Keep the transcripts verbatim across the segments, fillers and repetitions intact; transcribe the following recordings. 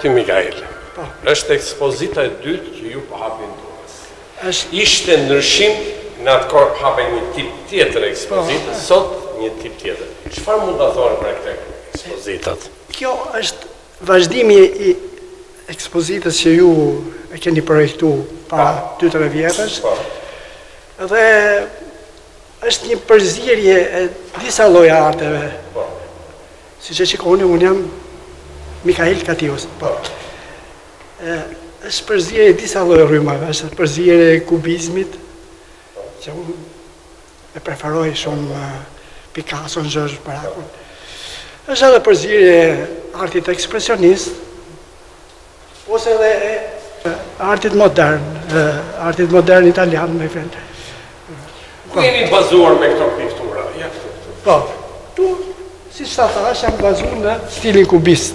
ty Mikael, është ekspozita e dytë që ju po hapin Durrës. Ishte ndryshim në atë kohë hape një tip tjetër ekspozita, sot një tip tjetër. Çfarë mund ta thoni për këtë ekspozitat? Kjo është vazhdimi i ekspozitës që ju e keni projektu para dy tre vjetësh. Dhe është një përzierje e disa lloje arteve. Si që shikoni, unë jam Mikael Katios. është përzierje e disa lloje rrymave, është përzierje e kubizmit, që unë e preferoj shumë Picasso, Georges Braque. Është edhe përzierje e artit ekspresionist, ose edhe artit modern, artit modern italian, me fjalë. Ku jeni bazuar me këto piktura? Po, tu, si që ta thash, jam bazuar në stilin kubist.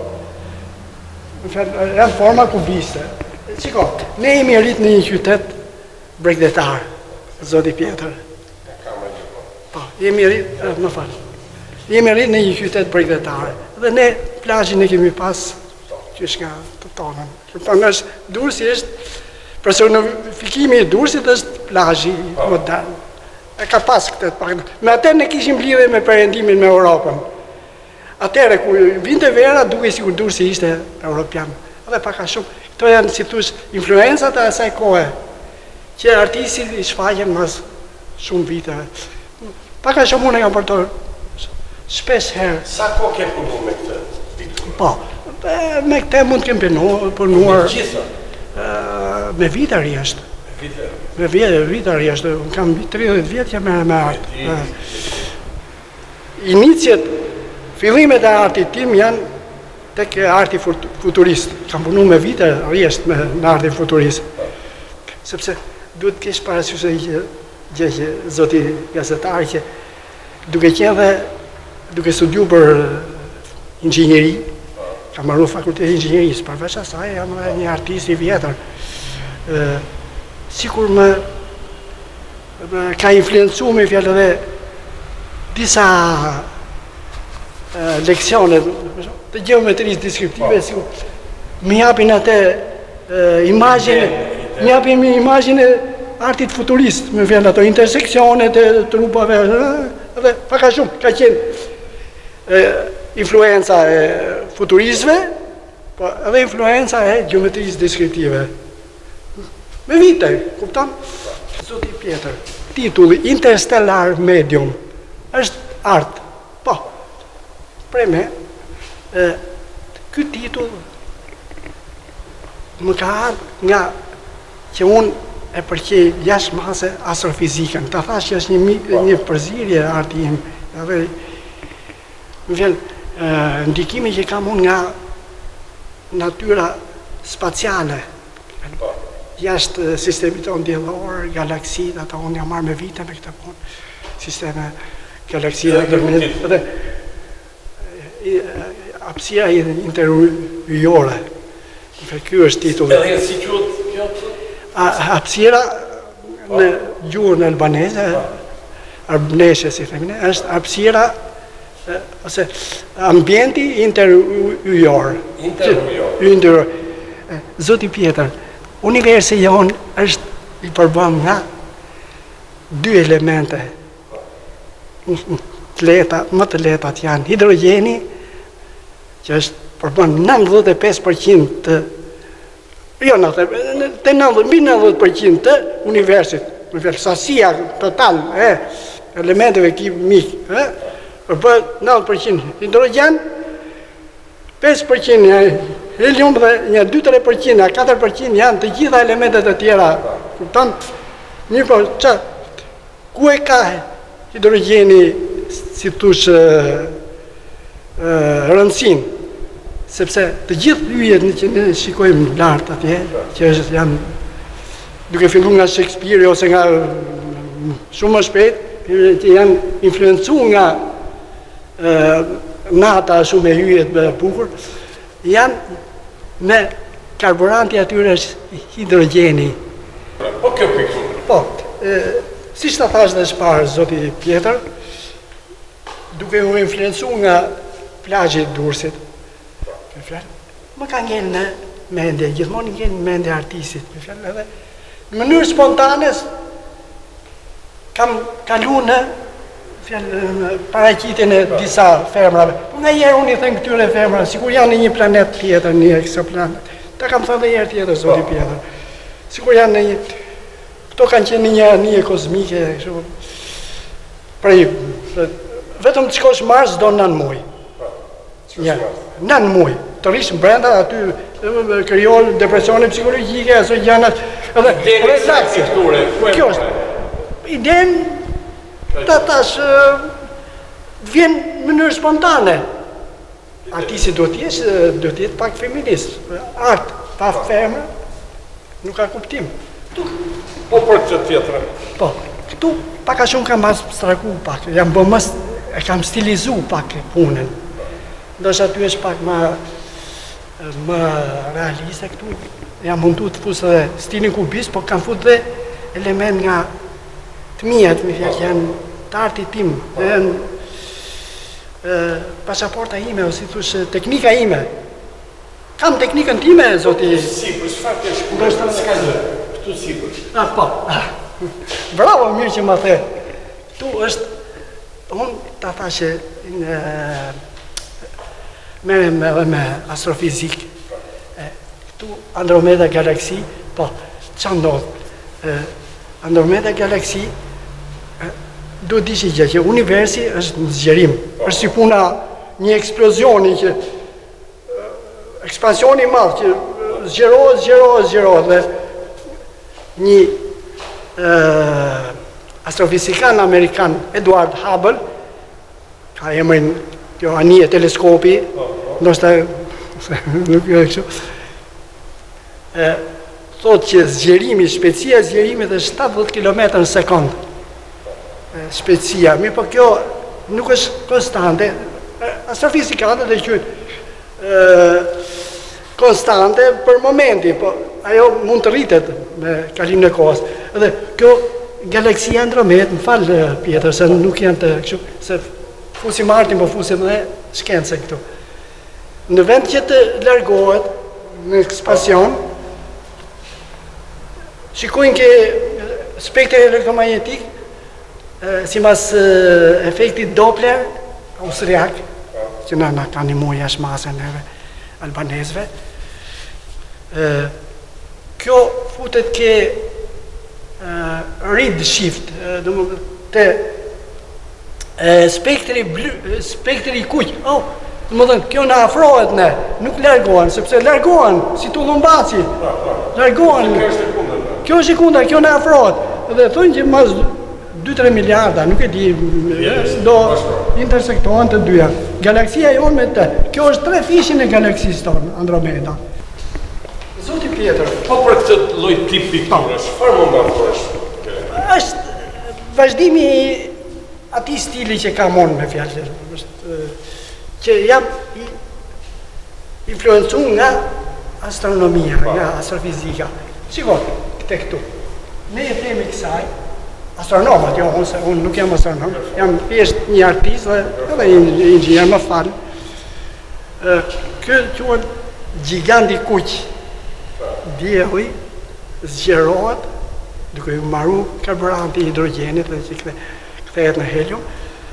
Janë forma kubiste. Qiko, ne jemi rrit në një qytet bregdetar, zoti Pjetër. Po, jemi rrit, më falë, jemi rrit në një qytet bregdetar. Dhe ne plazhin e kemi pas, që është nga të tonën. Për nga është, Durrësi është, personifikimi i Durrësit është plazhi modern. E ka pas këtë pak. Me atër ne kishim lidhje me perëndimin me Europën. Atëre, ku vinte vera, duke sikur Durrësi ishte europian. Dhe pak a shumë, këto janë, si thush, influencat e asaj kohe, që artistit i shfaqen mas shumë viteve. Pak a shumë unë e kam përtojë shpesh herë. Sa ko ke punu me këtë pikturë? Po, me këtë mund të kem punuar... Me gjitha? Me vite rjeshtë. Me vite rjeshtë, unë kam tridhjetë vjetë që merre me artë. Inicjet, fillimet e artit tim janë tek arti futurist. Kam punu me vite rjeshtë në arti futurist. Sepse duhet kesh parasysh e gjë që zoti gazetari që duke qenë dhe duke studiu për inxhinjeri, kam marrë fakultetin e inxhinjerisë, përveç asaj jam një artist i vjetër. Sikur më ka influencu me fjallë dhe disa leksione të geometrisë deskriptive, sikur më japin atë imazhin, më japin imazhin e artit futurist, me fjallë ato interseksionet e trupave, dhe pak a shumë ka qenë influenca e futuristëve, po edhe influenca e geometrisë deskriptive. Me vite, kupton? Zoti Pjetër, titulli Interstellar Medium është art. Po, prej me, ky titull më ka ardhur nga që unë e përqej jashtë mase astrofizikën. Ta thash që është një, një përzierje e arti im. Edhe, më vjen, ndikimi që kam unë nga natyra spaciale, jashtë sistemi tonë diellor, galaksit, ata unë jam marrë me vite me këtë punë, sisteme galaksit, dhe hapësira interujore. Ky është titulli. Si quhet kjo? Hapësira në gjuhën albaneze, arbneshe si themine, është hapësira ose ambienti interujor. Interujor. Zoti Pjetër, universi jonë është i përbëm nga dy elemente të leta, më të letat janë hidrogeni, që është përbëm nëntëdhjetë e pesë përqind të jo nëntëdhjetë, mbi nëntëdhjetë përqind të universit, me fjallë sasia total e elementeve kimik, përbëm nëntëdhjetë përqind hidrogen, pesë përqind helium dhe një dy tre përqind, katër përqind janë të gjitha elementet e tjera. Kupton? Mirë po, që, ku e ka hidrogeni, si tush, rëndësin? Sepse të gjithë yjet që ne shikojmë lartë atje, që janë, duke fillu nga Shakespeare ose nga shumë më shpejt, që janë influencu nga nata shumë e hyjet me bukur, janë me karburanti atyre është hidrogeni. Po kjo pikturë? Po, si që ta thash dhe shparë, zoti Pjetër, duke u influencu nga plazhi i Durrësit, më ka ngel në mendje, gjithmonë ngel në mendje artistit, me fjalë edhe në mënyrë spontane kam kaluar në fjalë paraqitjen e disa femrave. Po nga herë unë i them këtyre femrave, sikur janë në një planet tjetër, një eksoplanet. Ta kam thënë edhe herë tjetër zoti Pjetër. Sikur janë në një këto kanë qenë në një anije kozmike, kështu. Prej vetëm të shkosh Mars do nën muaj. Ja, nën muaj. Të rish brenda aty krijon depresione psikologjike, aso gjëra edhe relakse. Kjo është idenë ta tash vjen në mënyrë spontane. Artisti do të jesh, do të jetë pak feminist. Art pa femër nuk ka kuptim. Po për këtë tjetër. Po, këtu pak a shumë kam abstrahu pak, jam bë mës, e kam stilizu pak punën. Ndoshta aty është pak më më realiste këtu. Jam mundu të fusë edhe stilin kubist, po kam fut dhe element nga të mijat, me fjalë janë të artit tim, dhe janë pasaporta ime, ose si thush, teknika ime. Kam teknikën time, zoti. Sipër, çfarë ke shkuar? S'ka gjë. Këtu sipër. Ah, po. Bravo, mirë që më the. Këtu është, unë ta thashe, merrem edhe me astrofizik. Këtu Andromeda Galaksi, po, që ndodhë? Andromeda Galaksi, duhet dishi gjë që universi është në zgjerim, është si puna një eksplozioni që ekspansioni i madh që zgjerohet, zgjerohet, zgjerohet dhe një astrofizikan amerikan Edward Hubble ka emrin kjo anije teleskopi, ndoshta nuk jo kështu. Thotë që zgjerimi, shpejtësia e zgjerimit është shtatëdhjetë kilometra në sekond. Shpejtësia, mirë po kjo nuk është konstante, astrofizikanët dhe qytë konstante për momenti, po ajo mund të rritet me kalim në kohës. Edhe kjo galaksia Andromed, më falë Pjetër, se nuk janë të kështu, se fusim artin, po fusim dhe shkencë këtu. Në vend që të largohet në ekspansion, shikojnë ke spektri elektromagnetik, si mas efektit Doppler, austriak, që në në ka një muaj jashtë masën e albanezve, kjo futet ke reed shift, të spektri spektri kuq, oh, më dhënë, kjo në afrohet ne, nuk largohen, sepse largohen, si të lumbaci, largohen, kjo është sekunda, kjo në afrohet, dhe thonë që mas dy tre miliarda, nuk e di, do intersektohen të dyja. Galaksia jonë me të, kjo është tre fishin e galaksisë tonë, Andromeda. Zoti Pjetër. Po për këtë lloj tip pikturësh, çfarë mund ta thuash? Është vazhdimi atij stili që kam unë me fjalë, është që jam influencuar nga astronomia, nga astrofizika. Shikoj, këtë këtu. Ne e themi kësaj astronomat, jo, unë, unë nuk jam astronom, jam thjesht një artist dhe edhe një inxhinier, më falë. Kjo quhet giganti kuq. Dielli zgjerohet duke u marru karburanti i hidrogenit dhe që kthehet në helium.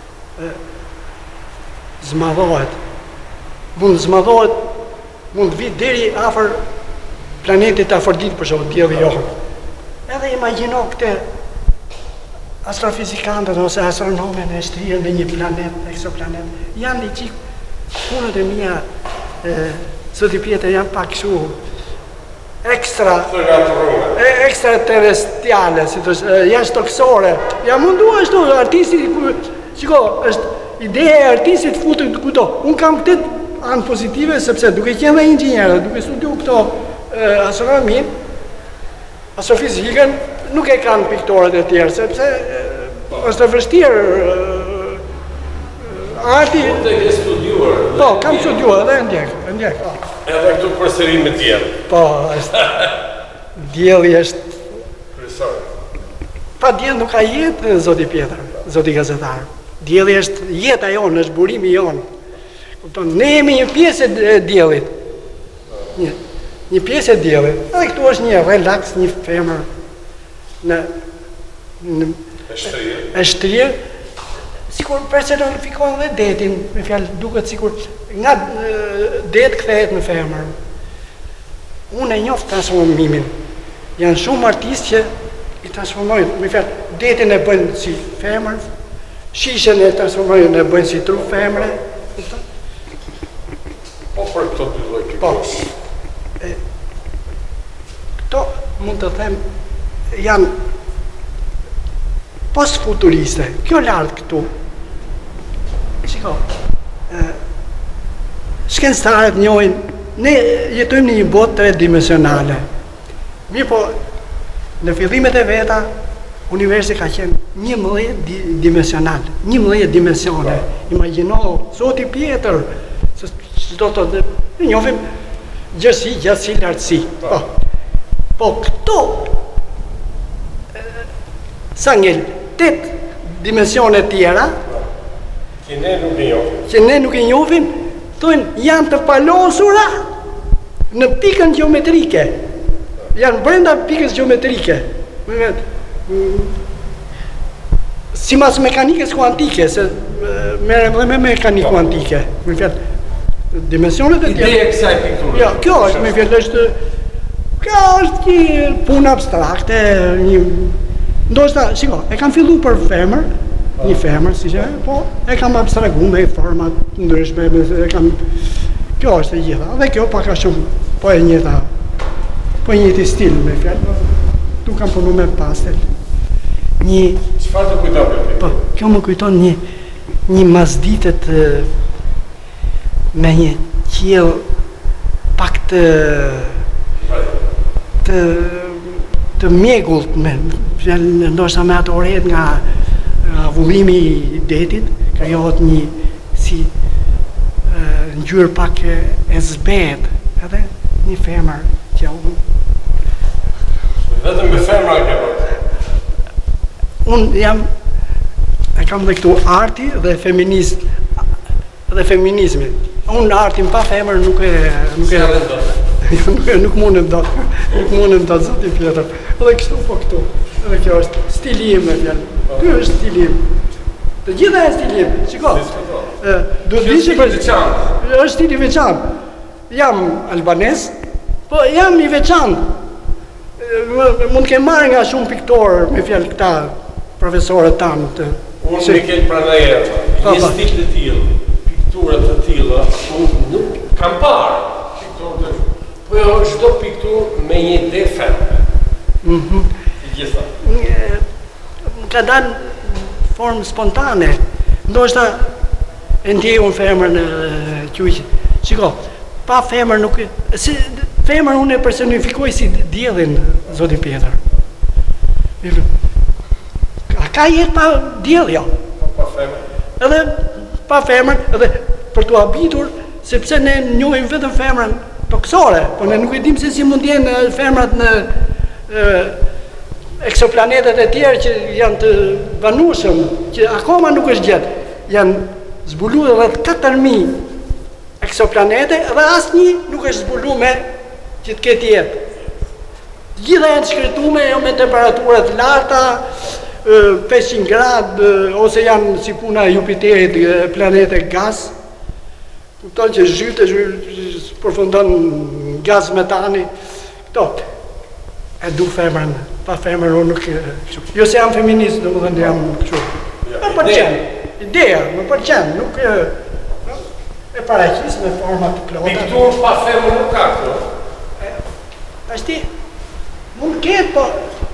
Zmadhohet. Mund zmadhohet, mund vi deri afër planetit Afrodit, për shembull, dielli jonë. Edhe imagjino këtë astrofizikantët ose astronomën e shtrihen në një planet, eksoplanet. Janë një qik, punët e mia, zoti Pjetër, janë pak kështu ekstra, ekstra terrestriale, si të jashtë toksore. Ja mundu ashtu, artisti, qiko, është ideja e artistit futet kudo. Unë kam këtë anë pozitive, sepse duke qenë dhe inxhinierë, duke studiu këto astronomin, astrofizikën, nuk e kanë piktorët e tjerë, sepse është të vështirë arti... Po të ke studiuar? Po, kam studiuar, edhe e ndjek, e ndjek. Edhe këtu përsëri me djelë? Po, është... Djelë është... Kryesor. Pa djelë nuk ka jetë, zoti Pjetër, zoti gazetar. Djelë është jeta jonë, është burimi jonë. Ne jemi një pjesë e djelit. një, një pjesë e diellit. Edhe këtu është një relax, një femër në në e shtrirë, sikur personifikon dhe detin, me fjalë duket sikur nga det kthehet në femër. Unë e njoh transformimin. Janë shumë artistë që i transformojnë, me fjalë detin e bëjnë si femër, shishën e transformojnë e bëjnë si tru femre. Po për këto dy lloj pikturë. Po. Këto mund të them janë post-futuriste. Kjo lartë këtu. Shiko, shkencëtarët njohin, ne jetojmë në një botë tredimensionale. Mirë po, në fillimet e veta, universi ka qenë njëmbëdhjetë dimensional, njëmbëdhjetë dimensione. Imagjino, Zoti Pjetër, se do të ne njohim gjërësi, gjatësi, lartësi. Po, po këto sa ngel tetë dimensione tjera, që ne nuk e njohim. Që ne nuk e njohim, thonë janë të palosura në pikën geometrike. Janë brenda pikës geometrike. Si mas mekanikës kuantike, se merrem dhe me mekanikë kuantike. Me fjalë, dimensionet e tjera. Ideja e kësaj pikture. Ja, kjo është, me fjalë, është kjo është një punë abstrakte, një ndoshta, shiko, e kam fillu për femër, një femër, si që, po, e kam abstragu me format ndryshme, e kam, kjo është e gjitha, dhe kjo paka shumë, po e njëta, po e njëti stil, me fjallë, tu kam punu me pastel, një... Çfarë të kujton për Po, kjo më kujton një, një mazditet me një qiell pak të... të... të mjegullt, me, ndoshta me ato oret nga avullimi i detit, krijohet një si ngjyrë pak e zbet, edhe një femër që unë... Vetëm me femra ke bërë? Unë jam, e kam dhe këtu arti dhe feminist, dhe feminizmi. Unë artin pa femër nuk e... nuk e... nuk, nuk mundem dot, nuk mundem dot, zoti Pjetër. Edhe kështu po këtu. Edhe kjo është stilim me fjalë. Ky është stilim. Të gjitha janë stilim. Shiko. Duhet të dish për veçantë. Është stil i veçantë. Jam albanez, po jam i veçantë. Mund të kem marrë nga shumë piktorë me fjalë këta profesorët tanë të. Unë Mikel Pranajer, një stil të tillë, piktura të tilla, unë nuk kam parë pikturë të po jo çdo pikturë me një ide femre. Mhm. Gjitha. Ka dalë formë spontane. Ndoshta e ndjej unë femër në qujq. Shiko, pa femër nuk... Si, femër unë e personifikoj si diellin, zoti Pjetër. A ka jetë pa diell, jo? Pa femër. Edhe pa femër, edhe për t'u habitur, sepse ne njohim vetëm femrën toksore, po ne nuk e dim se si mund jenë femrat në eksoplanetet e tjerë që janë të banueshëm, që akoma nuk është gjetë. Janë zbuluar rreth katër mijë eksoplanete dhe asnjë nuk është zbuluar me që të ketë jetë. Gjitha janë shkretume jo me temperatura të larta, pesëqind gradë, ose janë si puna e Jupiterit, planete gaz. Kupton që zhyte, përfundon gaz metani. Këto. E du femrën, pa femrën unë nuk... Jo se jam feminist, do më dhëndë jam kështu. Më përqen, ideja, më përqen, nuk... E paraqis me format të plota. Pikturë pa femër nuk ka këto? Ashti, mund ketë, po...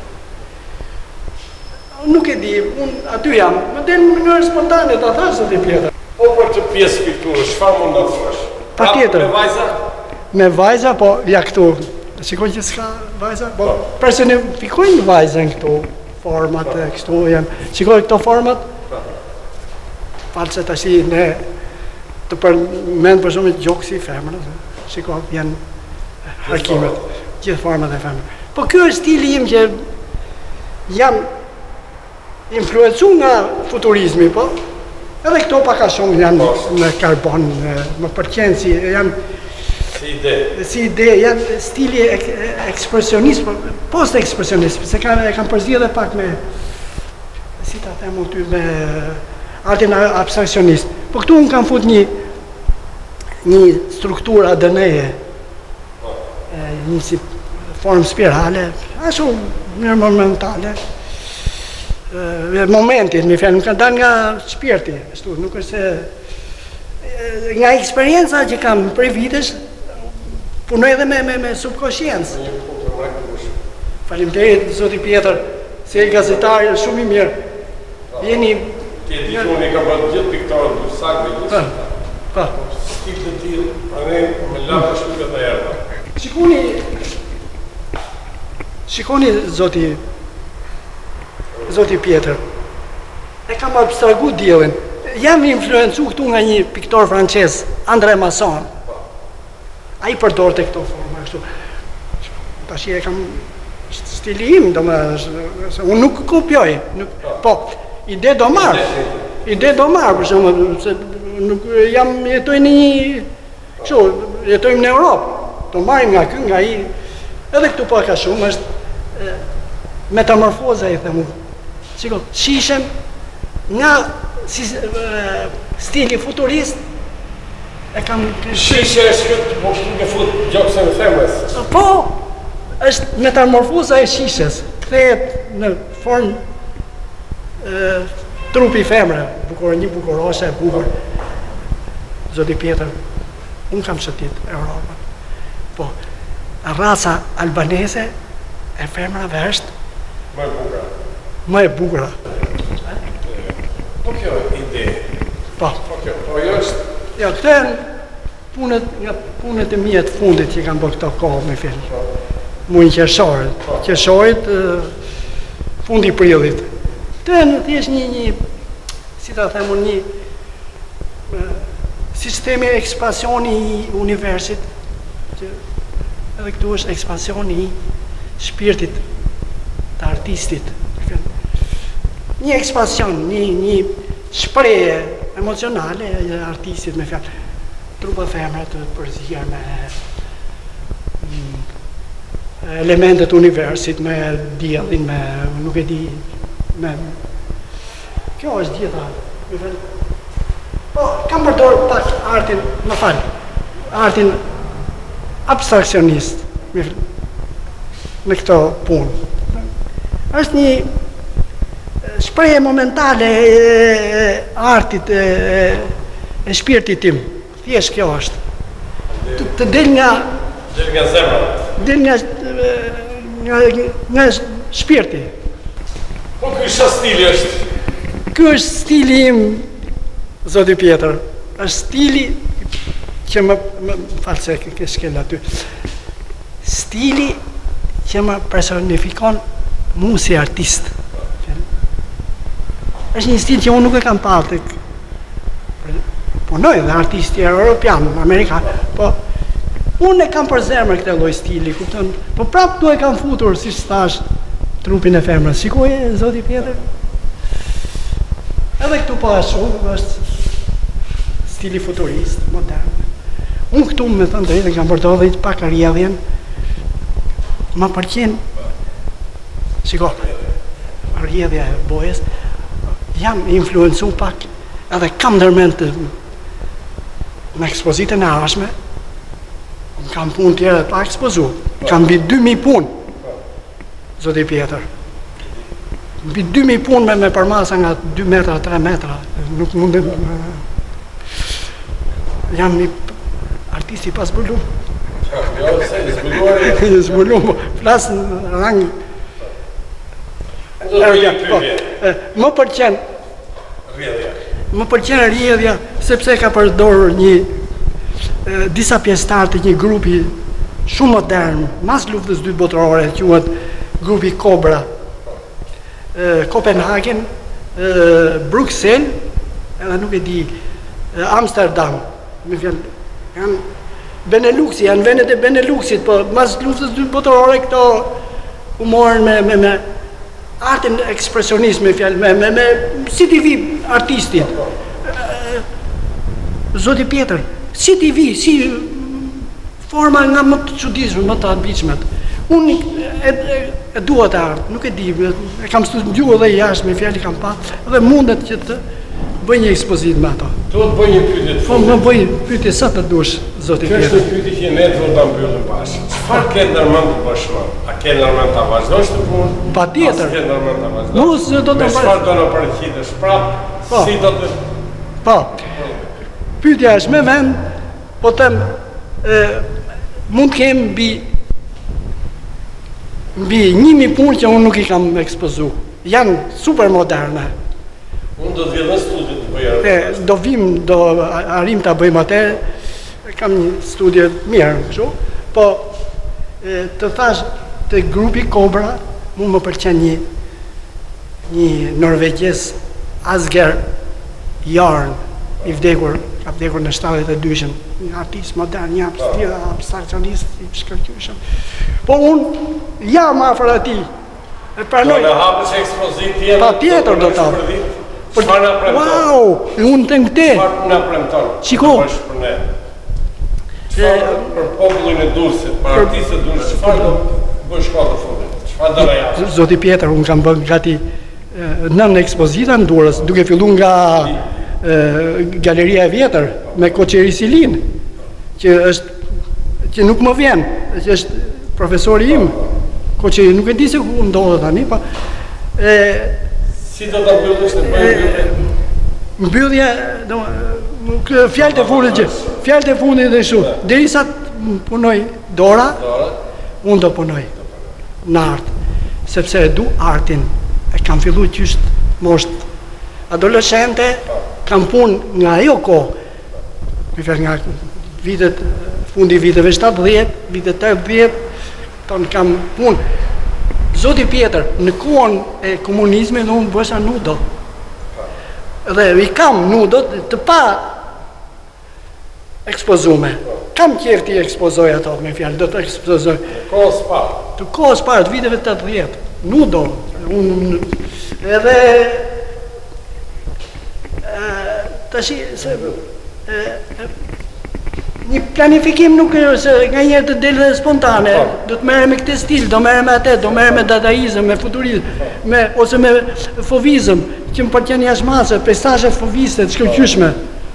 Nuk e di, unë aty jam, më delë në mënyrë spontane, të thashë zoti Pjetër. Po për të pjesë pikturë, çfarë mund të thuash? Pa tjetër. Me vajza? Me vajza, po, ja këtu. Shikoj që s'ka vajza, po personifikojnë vajzën këtu, format e kështu janë. Shikoj këto format, falë se tash ne të përmend për shumë gjoksi femrës, shikoj, janë harkimet, gjithë format e femrës. Po kjo është stili im që jam influencu nga futurizmi, po, edhe këto paka shumë janë në karbon, më përqenë si janë... Si ide. Si ide, janë stili ek, ekspresionist, post ekspresionist, se kam, kam përzgjedhur pak me, si ta them unë ty, me artin abstraksionist. Po këtu unë kam fut një, një strukturë A D N-e, një si formë spirale, ashtu një momentale, momentit, mi fjalë, nuk ka dalë nga shpirti, ashtu, nuk është se, nga eksperienca që kam prej vitesh, punoj edhe me, me, me subkonsciencë. Faleminderit, zoti Pjetër, se e gazetari shumë i mirë. Jeni... Ti e ditë unë i kam bërë gjithë piktorët në sakve, gjithë pa. Stil të tjilë, pra ne me lafë shpikët në erda. Shikoni, shikoni zoti, zoti Pjetër, e kam abstragu diellin. Jam influencu këtu nga një piktor francez, André Masson. A i përdor të këto forma, kështu. Tash e kam stili im, do më, unë nuk kopjoj, nuk, po, ide do marë, ide do marë, për shumë, se nuk jam jetoj në një, kështu, jetojmë në Europë, do marrim nga ky, nga i, edhe këtu po ka shumë, është e, metamorfoza, i themu. Shiko, shishem nga si, e, stili futurist, e kam... Shishe është këtë, po në fut gjokëse në femës. Po, është metamorfoza e shishes, kthehet në formë e, trupi femre, bukur, një bukuroshe, bukur. Zoti Pjetër, unë kam shëtit Europën. Po, raca albanese e femrave është më e bukura. Më e bukura. Po kjo ide. Po. Po kjo, po jo është... Ja, këto janë punët, nga punët e mia të fundit që kanë bërë këto kohë me film. Muin qershorit. Qershorit, fundi i prillit. Këto janë thjesht një, një, si ta them unë, një sistemi ekspansioni i universit, që edhe këtu është ekspansioni i shpirtit të artistit. Një ekspansion, një, një shprehje emocionale e artistit me fjalë. Trupa femre të përzier me mm, elementet universit, me diellin, me nuk e di, me kjo është gjitha. Po, kam përdor pak artin, më fal, artin abstraksionist me, me këto punë. Është një shprehje momentale e artit, e, e shpirtit tim. Thjesht kjo është. Të, të del nga... Del nga zemra. Del nga, nga, nga shpirti. Po ky është stili është? Ky është stili im, zoti Pjetër. Është stili që më... më falë se ke shkel aty. Stili që më personifikon mu si artist. Është një stil që unë nuk e kam parë tek punoj dhe artisti europian, amerikan, po unë e kam për zemër këtë lloj stili, kupton? Po prap tu e kam futur siç thash trupin e femrës. Shikoje zoti Pjetër. Edhe këtu po ashtu është stili futurist, modern. Unë këtu me thënë drejtë kam përdorur dhe pak rrjedhjen. Ma pëlqen. Shiko. Rrjedhja e bojës. Jam influencu pak, edhe kam ndërmend të në ekspozitën e arshme, kam punë tjera pa ekspozu, kam mbi dy mijë punë, zoti Pjetër. Mbi dy mijë punë me, me përmasa nga dy metra, tre metra, nuk mundet... Jam një artisti pas zbulum. Jo, se i zbuluar e... Zbulum, flasë në rangë. Më pëlqen rrjedhja. Më pëlqen rrjedhja sepse ka përdorur një e, disa pjesëtar të një grupi shumë modern, mas luftës së dytë botërore, quhet grupi Kobra. E, Copenhagen, e, Bruxelles, edhe nuk e di, e, Amsterdam. Me fjalë, janë Beneluxi, janë vendet e Beneluxit, po mas luftës së dytë botërore këto u morën me me, me artin ekspresionist me fjalë, me, me, me si ti vi artistit. Zoti Pjetër, si ti vi, si forma nga më të çuditshme, më të habitshme. Unë e, e, e dua të ardh, nuk e di, e kam studiuar edhe jashtë me fjalë kam pa, dhe mundet që të bëj një ekspozitë me ato. Do të bëj një pyetje të Po më bëj pyetje sa të dush, zoti Kjo është Pjetër. një pyetje që ne do ta mbyllim bashkë. Çfarë ke ndërmend të bësh më? A ke ndërmend ta vazhdosh të punë? Patjetër. A ke ndërmend ta vazhdosh? Mos do të Me bëj. çfarë do na përqitesh prapë? Po. Si do të Po. Pyetja është me vend, po them ë mund të kem mbi mbi njëmi punë që unë nuk i kam ekspozu. Janë super moderne. unë do të vjedh në studio të bëj E, do vim, do arrim ta bëjmë atë. Kam një studio të mirë, kështu. Po e, të thash te grupi Kobra, mu më pëlqen një një norvegjes Asger Jarn, i vdekur, ka vdekur në shtatëdhjetë e dyshën, një artist modern, një abstraksionist i shkëlqyeshëm. Po unë jam afër atij. E Do pranoj. në hapësh ekspozitë tjetër? Patjetër do ta hap. Çfarë na premton? Wow, unë të ngte. Çfarë na premton? Shiko. Të bësh për ne. Çfarë për popullin e Durrësit, për artistët e Durrësit, çfarë do bësh ka të fundit? Çfarë do na japësh? Zoti Pjetër, unë kam bërë gati e, nën ekspozita në Durrës, duke filluar nga e, Galeria e Vjetër me Koçeri Silin, që është që nuk më vjen, që është profesori im. Koçeri nuk e di se ku ndodhet tani, po e Si do ta mbyllësh të bëjë mbyllje? mbyllja, do kë- fjalët e fundit që fjalët e fundit dhe kështu, derisa të punoj dora, Dora? unë do punoj në art, sepse e du artin. E kam filluar qysh mosht adoleshente, kam punë nga ajo kohë, me fjalë nga vitet fundi viteve shtatëdhjetë, vitet tetëdhjetë, ton kam punë. Zoti Pjetër, në kohën e komunizmit unë bësha nudo. Dhe i kam nudot të pa ekspozume. Kam qef t'i ekspozoj ato, me fjalë, do të ekspozoj. Kohës pa. Të kohës parë, të viteve tetëdhjetë, nudo. Unë edhe e, tashi se e, e, një planifikim nuk është se nga njerë të delë dhe spontane, do të merre me këtë stil, do merre me atë, do merre me dadaizëm, me futurizëm, me, ose me fovizëm, që më pëlqen jashtë masë, pejsazhe foviste të shkëlqyeshme.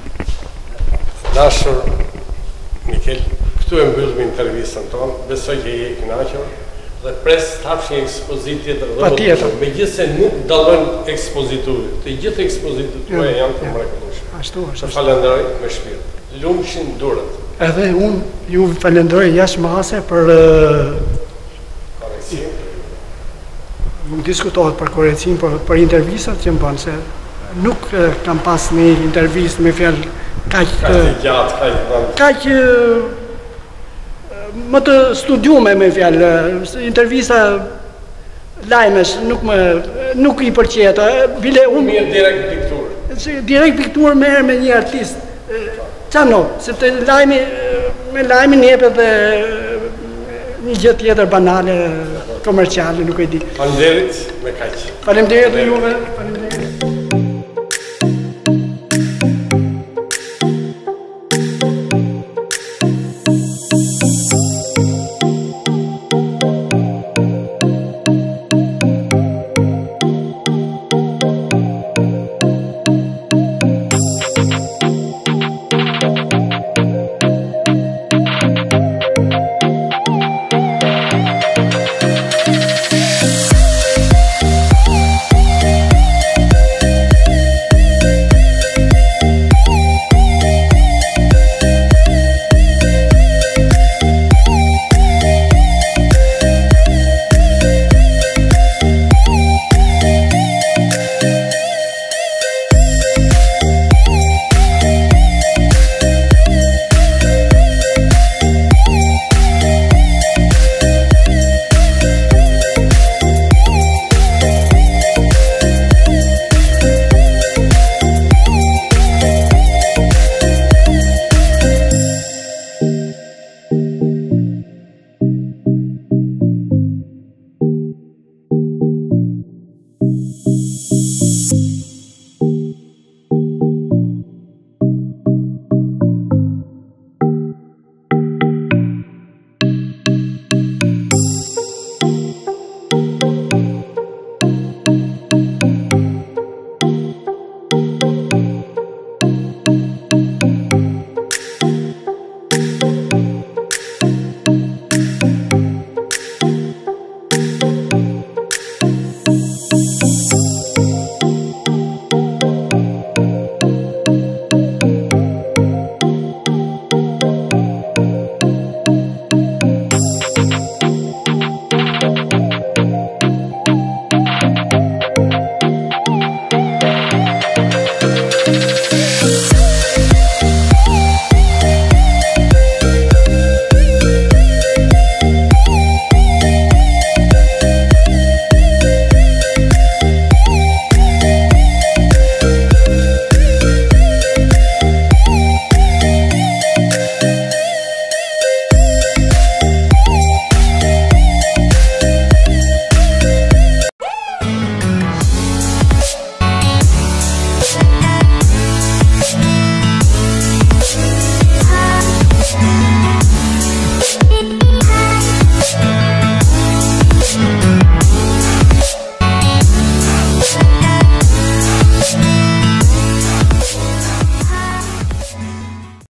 Dashur Mikel, këtu e mbyllim intervistën tonë, besoj që je i kënaqur dhe pres të hapësh një ekspozitë tjetër dhe Patjetër. megjithëse nuk dallojnë ekspoziturit, të gjithë ekspozitët tuaja janë të mrekullueshme. Ashtu është. Të falenderoj me shpirt. Lumshin durët. Edhe unë ju falenderoj jashtë mase për Koreksim. Nuk diskutohet për korrecim, për, për intervistat që më bënë, se nuk e, kam pas një intervist me fjalë kaq Ka të gjatë, ka të vënd. kaq e, më të studiume me fjalë, se intervista lajmesh nuk më nuk i pëlqet. e, Bile unë Mirë direkt pikturë. se direkt pikturë merr me një artist. Qa no, sepse lajmi e, me lajmin jepet dhe e, një gjë tjetër banale, komerciale, nuk e di. Faleminderit me kaq. Faleminderit juve, faleminderit.